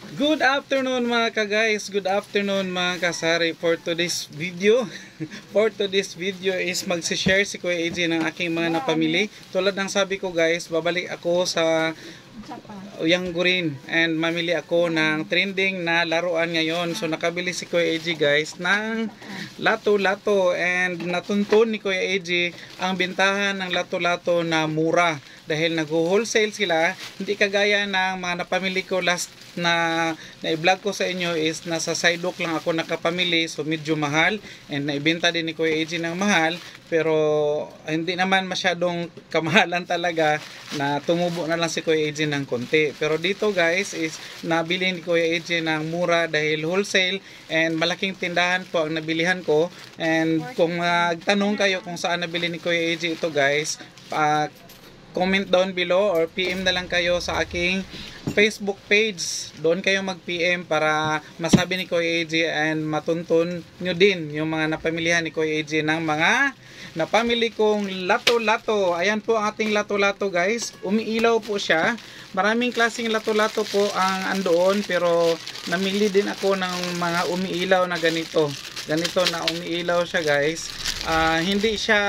Good afternoon mga ka-guys, good afternoon mga kasari. For today's video for today's video is magsi-share si Kuya AJ ng aking mga napamili. Tulad ng sabi ko guys, babalik ako sa Uyanggurin and mamili ako ng trending na laruan ngayon. So nakabili si Kuya AJ guys ng lato-lato and natuntun ni Kuya AJ ang bintahan ng lato-lato na mura dahil nag-wholesale sila. Hindi kagaya ng mga napamili ko last na i-vlog ko sa inyo is nasa sidewalk lang ako nakapamili, so medyo mahal and naibenta din ni Kuya AJ ng mahal, pero hindi naman masyadong kamahalan talaga na tumubo na lang si Kuya AJ ng konti. Pero dito guys is nabili ni Kuya AJ ng mura dahil wholesale and malaking tindahan po ang nabilihan ko. And kung magtanong kayo kung saan nabili ni Kuya AJ ito guys, comment down below or PM na lang kayo sa aking Facebook page. Doon kayo mag-PM para masabi ni Kuya AJ and matuntun nyo din yung mga napamilihan ni Kuya AJ ng mga napamili kong lato-lato. Ayan po ang ating lato-lato guys. Umiilaw po siya. Maraming klaseng lato-lato po ang andoon, pero namili din ako ng mga umiilaw na ganito. Ganito na umiilaw siya guys. Hindi siya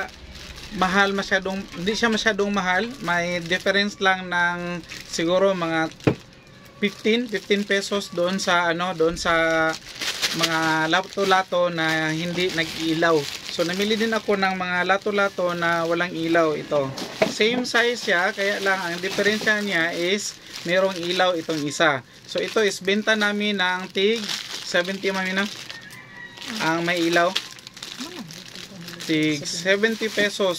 masyadong mahal. May difference lang ng siguro mga 15 pesos doon sa mga lato-lato na hindi nag-ilaw. So namili din ako ng mga lato-lato na walang ilaw. Ito same size siya, kaya lang ang diferensya niya is merong ilaw itong isa. So ito is benta namin ng tig 70 mamina ang may ilaw. 70 pesos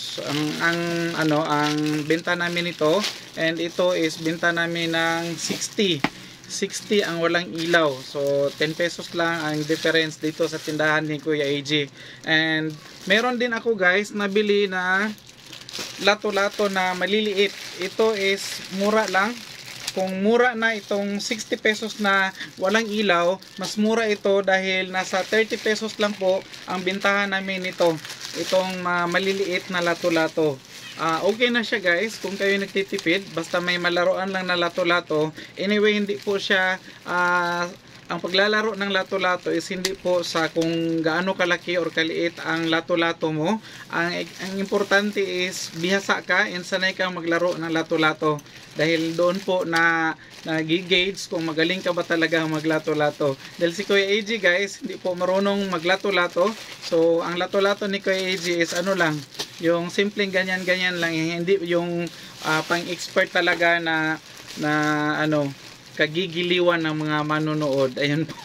ang benta namin ito, and ito is benta namin ng 60 ang walang ilaw. So 10 pesos lang ang difference dito sa tindahan ni Kuya AJ. And meron din ako guys nabili na lato-lato na maliliit. Ito is mura lang. Kung mura na itong 60 pesos na walang ilaw, mas mura ito dahil nasa 30 pesos lang po ang bintahan namin nito. Itong maliliit na lato-lato. Okay na siya guys kung kayo nagtitipid, basta may malaruan lang na lato-lato. Anyway, hindi po siya ang paglalaro ng lato-lato is hindi po sa kung gaano kalaki or kaliit ang lato-lato mo. Ang importante is bihasa ka and sanay kang maglaro ng lato-lato. Dahil doon po na nag-gauge kung magaling ka ba talaga maglato-lato. Dahil si Kuya AJ guys, hindi po marunong maglato-lato. So, ang lato-lato ni Kuya AJ is lang, yung simpleng ganyan-ganyan lang. Hindi yung pang-expert talaga na kagigiliwan ng mga manonood. Ayun po.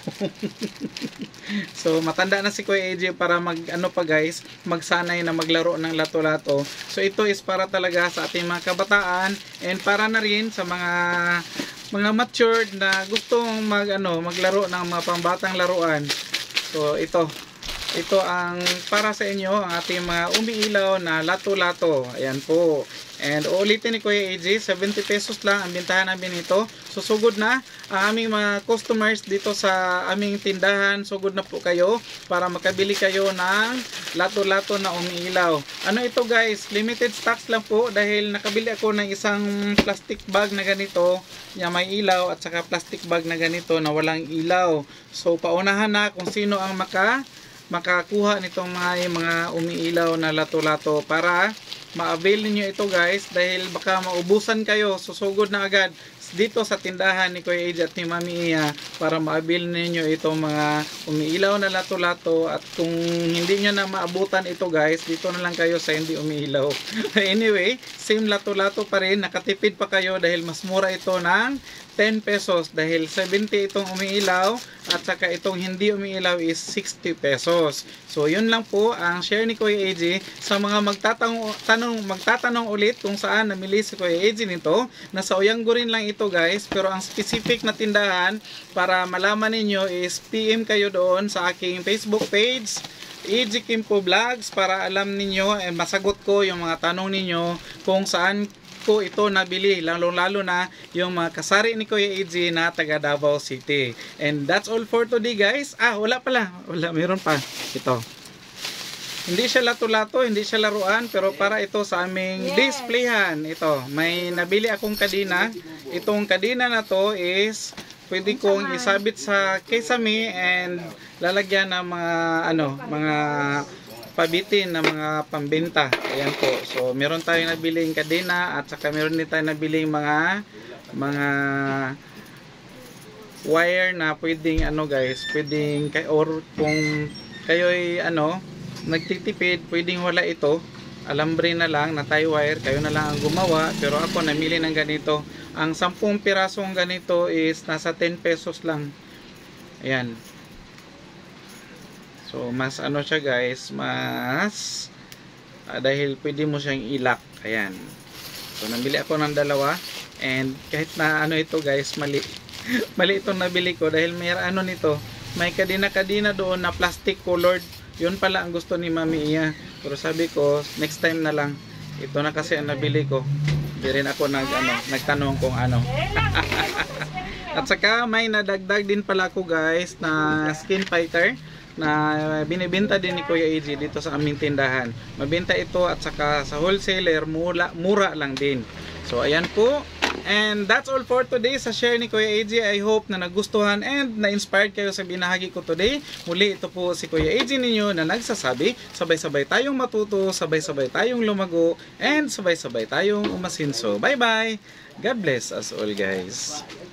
So matanda na si Kuya AJ para magsanay na maglaro ng lato-lato. So ito is para talaga sa ating mga kabataan and para na rin sa mga matured na gustong maglaro ng mga pambatang laruan. So ito ang para sa inyo, ang ating mga umiilaw na lato-lato. Ayan po. And ulitin ni Kuya AJ, 70 pesos lang ang bintahan namin ito. So sugod na ang aming mga customers dito sa aming tindahan. Sugod na po kayo para makabili kayo ng lato-lato na umiilaw. Ano ito guys, limited stocks lang po dahil nakabili ako ng isang plastic bag na ganito na may ilaw at saka plastic bag na ganito na walang ilaw. So paunahan na kung sino ang makakuha nitong mga umiilaw na lato-lato para ma-avail niyo ito guys, dahil baka maubusan kayo. Susugod na agad dito sa tindahan ni Kuya AJ at ni Mami Iya para ma-avail ninyo itong mga umiilaw na lato-lato. At kung hindi nyo na maabutan ito guys, dito na lang kayo sa hindi umiilaw. Anyway, same lato-lato pa rin, nakatipid pa kayo dahil mas mura ito ng 10 pesos dahil 70 itong umiilaw at saka itong hindi umiilaw is 60 pesos. So yun lang po ang share ni Kuya AJ. Sa mga magtatanong ulit kung saan namili si Kuya AJ nito, nasa Uyanggurin lang ito guys, pero ang specific na tindahan para malaman ninyo is PM kayo doon sa aking Facebook page, AJ Kimpo Vlogs, para alam ninyo and masagot ko yung mga tanong ninyo kung saan ko ito nabili, lalo na yung mga kasari ni Kuya AJ na taga Davao City. And that's all for today guys. Wala, meron pa ito. Hindi siya lato-lato, hindi siya laruan, pero para ito sa aming displayhan. Ito, may nabili akong kadina. Itong kadina na to is pwede kong isabit sa kesame and lalagyan ng mga mga pabitin na mga pambenta. Ayan po. So, meron tayong nabiling kadena at saka meron din tayong nabiling mga wire na pwedeng guys, pwedeng or kung kayo'y nagtitipid, pwedeng wala ito. Alambre na lang na tie wire, kayo na lang ang gumawa, pero ako namili ng ganito. Ang 10 pirasong ganito is nasa 10 pesos lang. Ayan. So mas siya guys, mas dahil pwede mo siyang ilak. Ayan. So nabili ako ng dalawa and kahit na ito guys, mali mali itong nabili ko dahil may nito, may kadina-kadina doon na plastic colored. Yun pala ang gusto ni Mami Iya. Pero sabi ko, next time na lang. Ito na kasi ang nabili ko. Hindi rin ako nagtanong kung ano. At saka may nadagdag din pala ko guys na skin fighter na binibenta din ni Kuya AJ dito sa aming tindahan. Mabenta ito at saka sa wholesaler mura lang din. So ayan po. And that's all for today sa share ni Kuya AJ. I hope na nagustuhan and na-inspired kayo sa binahagi ko today. Muli ito po si Kuya AJ ninyo na nagsasabi, sabay-sabay tayong matuto, sabay-sabay tayong lumago, and sabay-sabay tayong umasinso. Bye-bye! God bless us all guys.